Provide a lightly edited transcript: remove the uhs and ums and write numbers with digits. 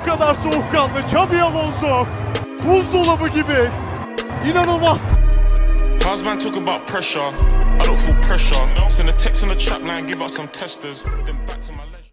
kadar soğukkanlı Xabi Alonso. Buzdolabı gibi. İnanılmaz. Husband talk about pressure, I don't feel pressure. Send a text on the trap line, give out some testers. Then back to my